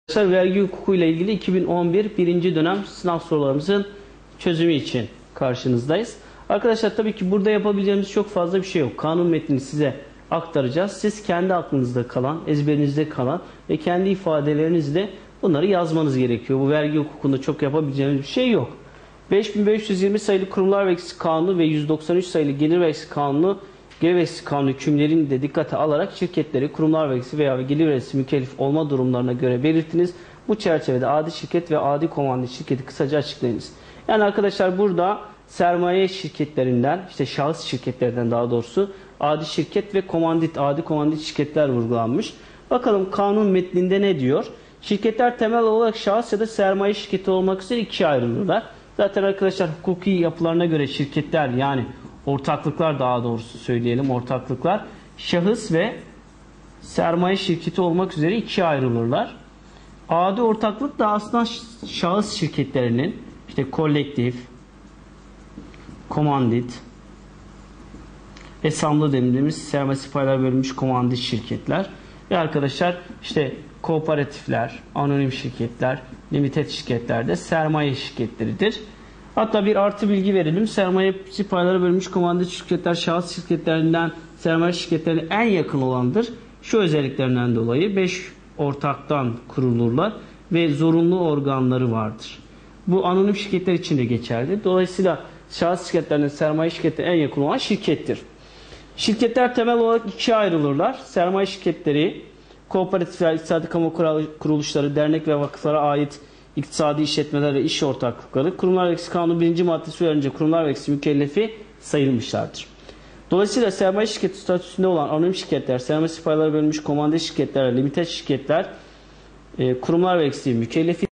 Vergi hukuku ile ilgili 2011 birinci dönem sınav sorularımızın çözümü için karşınızdayız. Arkadaşlar tabii ki burada yapabileceğimiz çok fazla bir şey yok. Kanun metnini size aktaracağız. Siz kendi aklınızda kalan, ezberinizde kalan ve kendi ifadelerinizle bunları yazmanız gerekiyor. Bu vergi hukukunda çok yapabileceğimiz bir şey yok. 5520 sayılı Kurumlar Vergisi Kanunu ve 193 sayılı Gelir Vergisi Kanunu, Gelir Vergisi Kanunu hükümlerini de dikkate alarak şirketleri kurumlar vergisi veya gelir vergisi mükellef olma durumlarına göre belirtiniz. Bu çerçevede adi şirket ve adi komandit şirketi kısaca açıklayınız. Yani arkadaşlar burada sermaye şirketlerinden, işte şahıs şirketlerinden daha doğrusu adi şirket ve adi komandit şirketler vurgulanmış. Bakalım kanun metninde ne diyor? Şirketler temel olarak şahıs ya da sermaye şirketi olmak üzere ikiye ayrılırlar. Zaten arkadaşlar hukuki yapılarına göre şirketler, yani ortaklıklar, daha doğrusu söyleyelim, ortaklıklar şahıs ve sermaye şirketi olmak üzere ikiye ayrılırlar. Adi ortaklık da aslında şahıs şirketlerinin, işte kolektif, komandit, esamlı dediğimiz sermayesi paylar bölünmüş komandit şirketler ve arkadaşlar işte kooperatifler, anonim şirketler, limited şirketler de sermaye şirketleridir. Hatta bir artı bilgi verelim. Sermayesi paylara bölünmüş komandit şirketler şahıs şirketlerinden sermaye şirketlerine en yakın olandır. Şu özelliklerinden dolayı 5 ortaktan kurulurlar ve zorunlu organları vardır. Bu anonim şirketler için de geçerli. Dolayısıyla şahıs şirketlerine sermaye şirketine en yakın olan şirkettir. Şirketler temel olarak ikiye ayrılırlar. Sermaye şirketleri, kooperatifler, iktisadi kamu kuruluşları, dernek ve vakıflara ait iktisadi işletmeler ve iş ortaklıkları, Kurumlar Vergisi Kanunu 1. maddesi uyarınca kurumlar vergisi mükellefi sayılmışlardır. Dolayısıyla sermaye şirketi statüsünde olan anonim şirketler, sermayesi paylara bölünmüş komandit şirketler, limited şirketler, kurumlar vergisi mükellefi